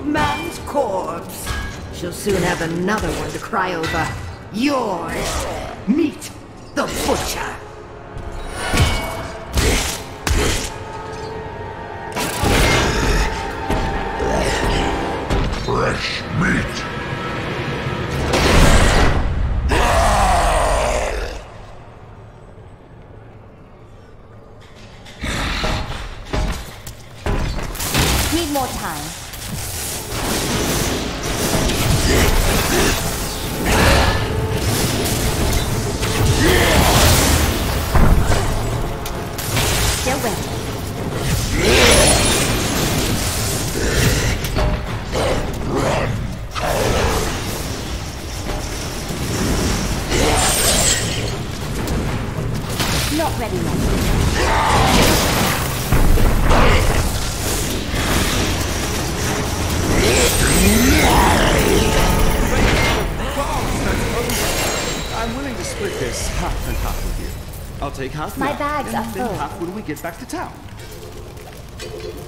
man's corpse. She'll soon have another one to cry over. Yours. Meet the Butcher. Fresh meat. Need more time. They're ready. Not ready yet. I'm willing to split this half and half with you. I'll take half My now, bags and are then full. half when we get back to town.